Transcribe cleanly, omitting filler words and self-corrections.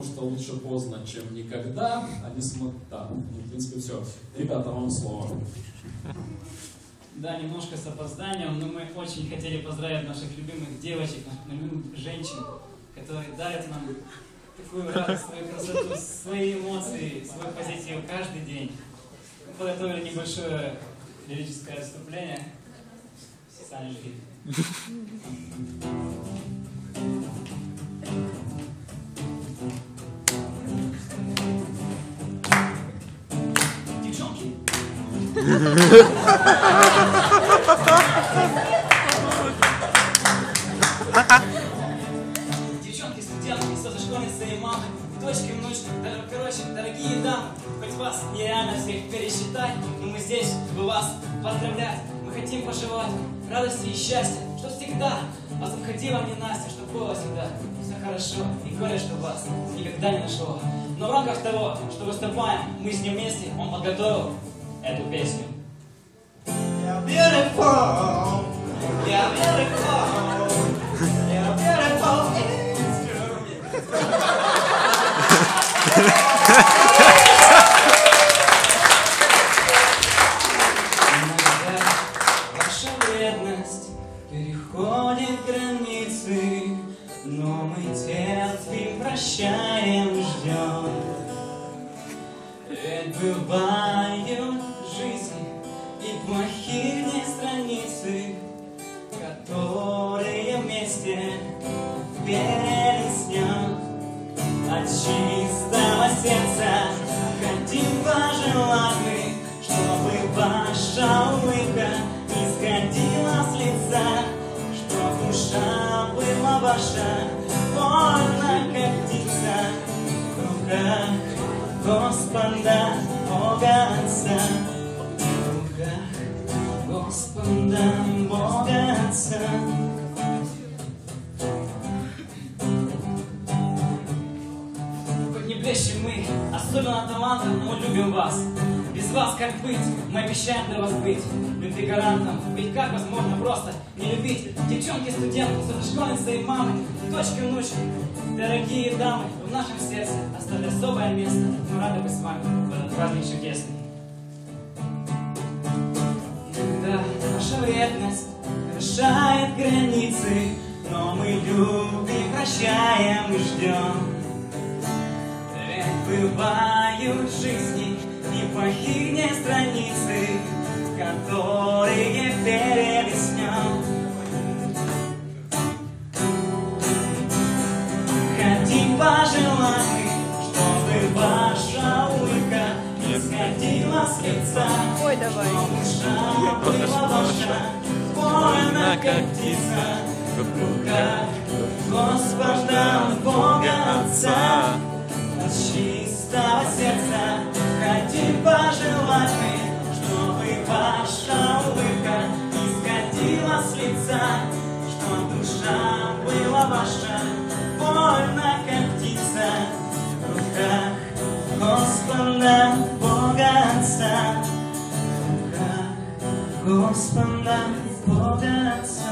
что лучше поздно, чем никогда. Они смотрят, да, в принципе, все. Ребята, вам слово. Да, немножко с опозданием, но мы очень хотели поздравить наших любимых девочек, наших любимых женщин, которые дарят нам такую радость, свою красоту, свои эмоции, свой позитив каждый день. Мы подготовили небольшое лирическое выступление. Сами жги. Девчонки! Девчонки, студентки, со школьницы и мамы, дочки, внучки, короче, дорогие дамы, хоть вас нереально всех пересчитать, но мы здесь, чтобы вас поздравлять. Мы хотим пожелать радости и счастья, что всегда вас обходила мне Настя, чтобы было всегда все хорошо и горе, что вас никогда не нашло. Но в рамках того, что выступаем, мы с ним вместе, он подготовил эту песню. You're beautiful, you're beautiful, you're beautiful, it's true. Иногда ваша вредность переходит границы, но мы терпим, прощаем, ждем. Ведь бывают в жизни и плохие дни страницы, которые вместе перелистнем. От чистого сердца хотим пожелать мы, чтобы ваша улыбка не сходила с лица, чтоб душа была ваша вольна, как птица в руках Господа Бога Отца, в руках Господа Бога Отца. Хоть не блещем мы, особенно талантом, мы любим вас. Без вас как быть? Мы обещаем для вас быть любви гарантом. Ведь как возможно просто не любить? Девчонки, студентки, школьницы и мамы, дочки, внучки, дорогие дамы, в нашем сердце оставили особое место. Мы рады быть с вами в этот праздник чудесный. Иногда наша вредность нарушает границы, но мы любим, прощаем и ждем. Ведь бывают в жизни неплохие дни страницы, которые перелистнем. Хотим пожелать мы, чтобы ваша улыбка не сходила с лица, чтобы душа была ваша вольна, как птица в руках Господа Бога Отца. От чистого сердца хотим пожелать мы, чтобы ваша улыбка не сходила с лица, чтоб душа была ваша вольна, как птица в руках Господа Бога Отца, в руках Господа Бога Отца.